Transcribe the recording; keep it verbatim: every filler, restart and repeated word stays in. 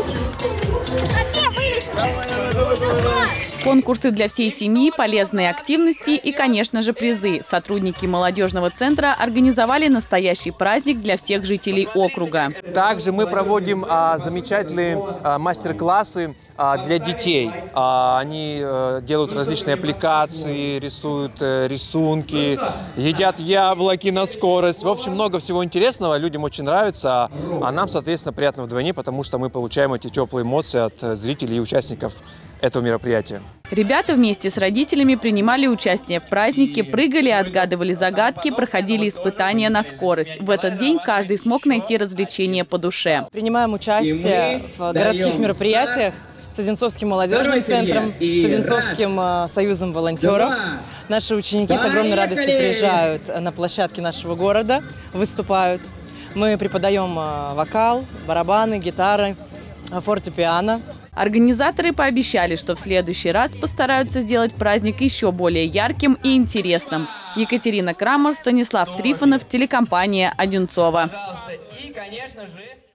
Конкурсы для всей семьи, полезные активности и, конечно же, призы. Сотрудники молодежного центра организовали настоящий праздник для всех жителей округа. Также мы проводим а, замечательные а, мастер-классы а, для детей. А, они а, делают различные аппликации, рисуют а, рисунки, едят яблоки на скорость. В общем, много всего интересного. Людям очень нравится, а нам, соответственно, приятно вдвойне, потому что мы получаем эти теплые эмоции от зрителей и участников этого мероприятия. Ребята вместе с родителями принимали участие в празднике, прыгали, отгадывали загадки, проходили испытания на скорость. В этот день каждый смог найти развлечение по душе. Принимаем участие в городских мероприятиях с Одинцовским молодежным центром, с Одинцовским союзом волонтеров. Наши ученики с огромной радостью приезжают на площадки нашего города, выступают. Мы преподаем вокал, барабаны, гитары, фортепиано. Организаторы пообещали, что в следующий раз постараются сделать праздник еще более ярким и интересным. Екатерина Крамер, Станислав Трифонов, телекомпания «Одинцово». И, конечно же...